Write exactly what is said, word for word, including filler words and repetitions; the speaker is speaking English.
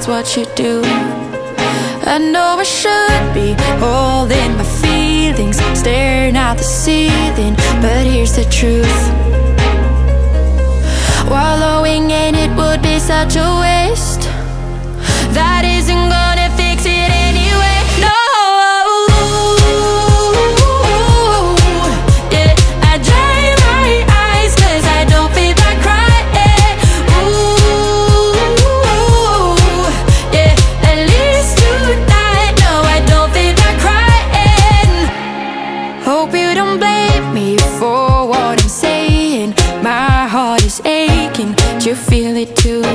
that's what you do. I know I should be holding my feelings, staring at the ceiling, but here's the truth. Wallowing in it would be such a waste. That isn't gonna fix it anyway. No. Yeah, I dry my eyes 'cause I don't feel like crying. Ooh, yeah, at least tonight. No, I don't feel like crying. Hope you don't blame me for what I'm saying. My heart is aching, do you feel it too?